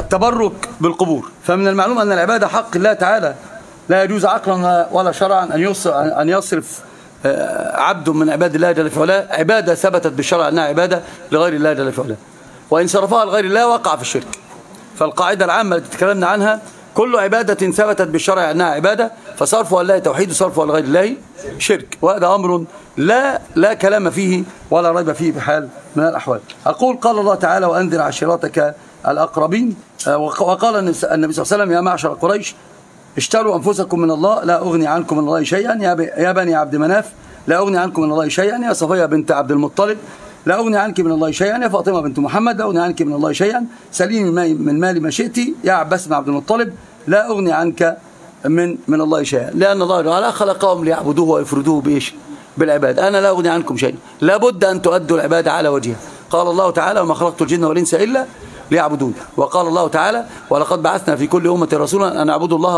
التبرك بالقبور. فمن المعلوم أن العبادة حق الله تعالى، لا يجوز عقلا ولا شرعا أن يصرف عبد من عباد الله جل في علاه عبادة ثبتت بالشرع أنها عبادة لغير الله جل في علاه، وإن صرفها لغير الله وقع في الشرك. فالقاعدة العامة التي تكلمنا عنها: كل عبادة ثبتت بالشرع أنها عبادة فصرفها لله توحيد وصرفها لغير الله شرك، وهذا أمر لا كلام فيه ولا ريب فيه بحال من الأحوال. أقول: قال الله تعالى: وأنذر عشيرتك الأقربين. وقال النبي صلى الله عليه وسلم: يا معشر قريش اشتروا أنفسكم من الله لا أغني عنكم من الله شيئا، يا بني عبد مناف لا أغني عنكم من الله شيئا، يا صفية بنت عبد المطلب لا أغني عنك من الله شيئا، يا فاطمة بنت محمد لا أغني عنك من الله شيئا، سليني من مالي ما شئت، يا عباس بن عبد المطلب لا أغني عنك من الله شيئا. لأن الله تعالى خلقهم ليعبدوه ويفردوه بإيش؟ بالعباد. أنا لا أغني عنكم شيئا، لابد أن تؤدوا العبادة على وجهها. قال الله تعالى: وما خلقت الجن والإنس إلا ليعبدون. وقال الله تعالى: ولقد بعثنا في كل أمة رسولا أن اعبدوا الله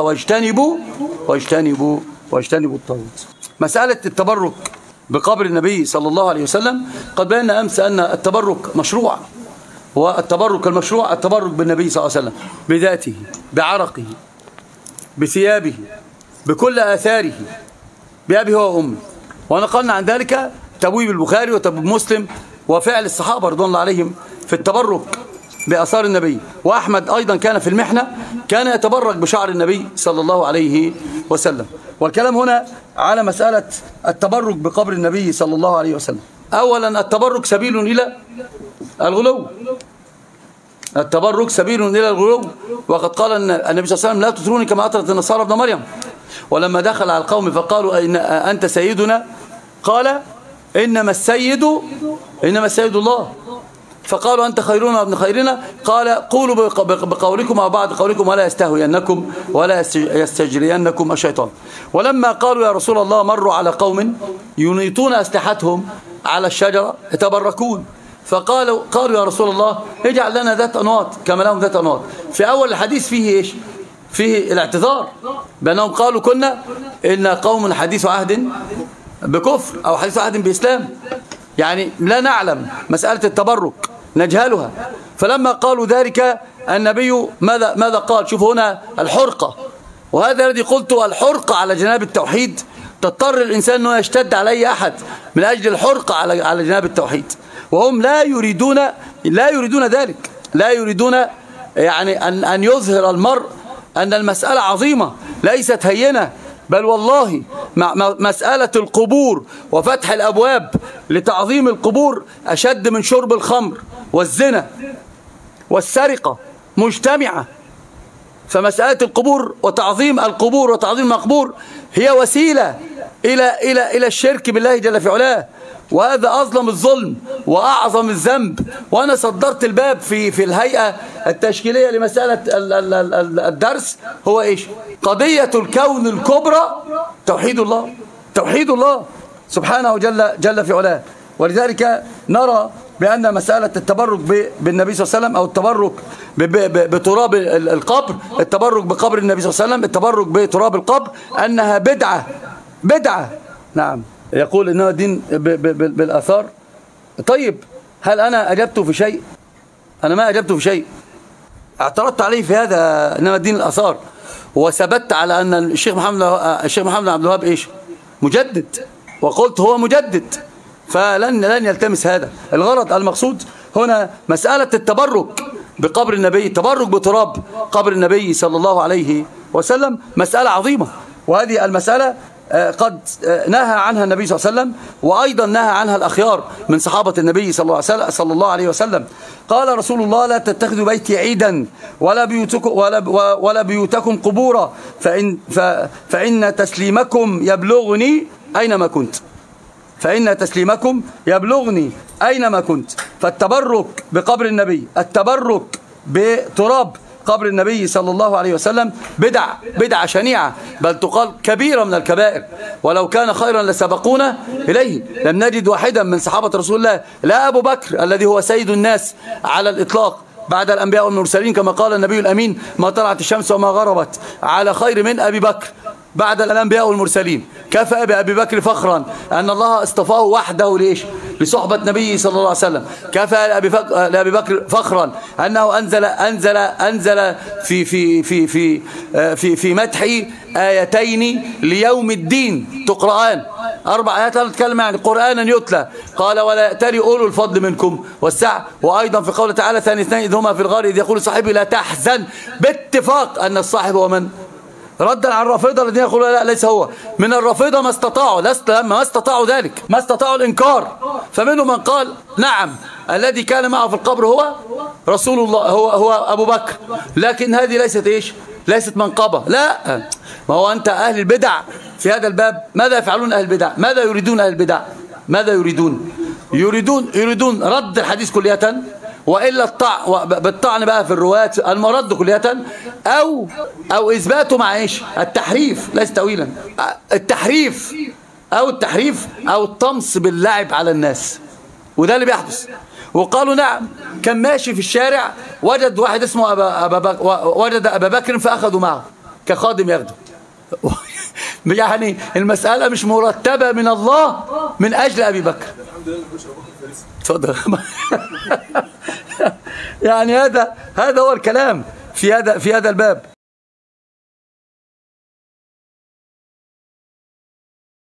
واجتنبوا الطاغوت. مسألة التبرك بقبر النبي صلى الله عليه وسلم قد بينا أمس أن التبرك مشروع، والتبرك المشروع التبرك بالنبي صلى الله عليه وسلم بذاته، بعرقه، بثيابه، بكل آثاره، بأبيه وأمه. ونقلنا عن ذلك تبويب البخاري وتبويب مسلم وفعل الصحابة رضوان الله عليهم في التبرك بآثار النبي. وأحمد أيضا كان في المحنة كان يتبرك بشعر النبي صلى الله عليه وسلم. والكلام هنا على مسألة التبرك بقبر النبي صلى الله عليه وسلم. أولا التبرك سبيل إلى الغلو، التبرك سبيل إلى الغلو. وقد قال النبي صلى الله عليه وسلم: لا تطروني كما أطرت النصارى ابن مريم. ولما دخل على القوم فقالوا: أنت سيدنا؟ قال: إنما السيد الله. فقالوا: أنت خيرنا وابن خيرنا. قال: قولوا بقولكم أو بعد قولكم ولا يستهوينكم ولا يستجرينكم الشيطان. ولما قالوا: يا رسول الله، مروا على قوم ينيطون أسلحتهم على الشجرة يتبركون، فقالوا يا رسول الله اجعل لنا ذات أنواط كما لهم ذات أنواط. في أول الحديث فيه إيش؟ فيه الاعتذار بأنهم قالوا: كنا إن قوم حديث عهد بكفر أو حديث عهد بإسلام، يعني لا نعلم مسألة التبرك، نجهلها. فلما قالوا ذلك النبي ماذا قال؟ شوفوا هنا الحرقة، وهذا الذي قلت: الحرقة على جناب التوحيد. تضطر الإنسان أنه يشتد عليه أحد من أجل الحرقة على جناب التوحيد، وهم لا يريدون ذلك، لا يريدون يعني أن يظهر المرء أن المسألة عظيمة ليست هينة. بل والله مسألة القبور وفتح الأبواب لتعظيم القبور أشد من شرب الخمر والزنا والسرقة مجتمعة. فمسألة القبور وتعظيم القبور وتعظيم المقبور هي وسيلة إلى الشرك بالله جل في علاه، وهذا أظلم الظلم وأعظم الذنب. وأنا صدرت الباب في الهيئة التشكيلية لمسألة الدرس هو إيش؟ قضية الكون الكبرى توحيد الله سبحانه جل في علاه. ولذلك نرى بأن مسألة التبرك بالنبي صلى الله عليه وسلم أو التبرك بتراب القبر، التبرك بقبر النبي صلى الله عليه وسلم، التبرك بتراب القبر، أنها بدعة. نعم، يقول إنه دين بالآثار. طيب هل أنا أجبت في شيء؟ أنا ما أجبت في شيء، اعترضت عليه في هذا إنما دين الآثار، وثبت على أن الشيخ محمد عبد الوهاب إيش؟ مجدد، وقلت هو مجدد، فلن يلتمس هذا الغرض. المقصود هنا مسألة التبرك بقبر النبي، التبرك بتراب قبر النبي صلى الله عليه وسلم مسألة عظيمة، وهذه المسألة قد نهى عنها النبي صلى الله عليه وسلم، وأيضا نهى عنها الأخيار من صحابة النبي صلى الله عليه وسلم. قال رسول الله: لا تتخذوا بيتي عيدا ولا بيوتكم قبورا فإن تسليمكم يبلغني أينما كنت. فالتبرك بقبر النبي، التبرك بتراب قبر النبي صلى الله عليه وسلم بدعة شنيعة، بل تقال كبيرة من الكبائر، ولو كان خيرا لسبقونا إليه. لم نجد واحدا من صحابة رسول الله، لا أبو بكر الذي هو سيد الناس على الإطلاق بعد الأنبياء والمرسلين، كما قال النبي الأمين: ما طلعت الشمس وما غربت على خير من أبي بكر بعد الأنبياء والمرسلين. كفى بأبي بكر فخرا أن الله اصطفاه وحده ليش؟ لصحبة نبيه صلى الله عليه وسلم. كفى لأبي بكر فخرا أنه أنزل في مدحه آيتين ليوم الدين تقرآن، 4 آيات تتكلم يعني قرآنا يتلى. قال ولا يأتري أولو الفضل منكم والسعة. وأيضا في قوله تعالى ثاني اثنين إذ هما في الغار إذ يقول صاحبي لا تحزن، باتفاق أن الصاحب هو من؟ ردا على الرافضة الذين يقولون لا ليس هو من الرافضة، ما استطاعوا ذلك، ما استطاعوا الإنكار. فمنهم من قال نعم الذي كان معه في القبر هو رسول الله، هو أبو بكر، لكن هذه ليست إيش؟ ليست منقبة. لا، ما هو أنت أهل البدع في هذا الباب ماذا يفعلون؟ أهل البدع ماذا يريدون؟ أهل البدع ماذا يريدون؟ يريدون رد الحديث كلية، وإلا بالطعن بقى في الرواة، المرد كلية، أو إثباته مع إيش؟ التحريف، ليس تأويلا، التحريف أو الطمس باللعب على الناس، وده اللي بيحدث. وقالوا نعم كان ماشي في الشارع وجد واحد اسمه وجد أبا بكر فأخذوا معه كخادم يخدم. يعني المسألة مش مرتبة من الله من أجل أبي بكر. تفضل. يعني هذا هو الكلام في هذا الباب.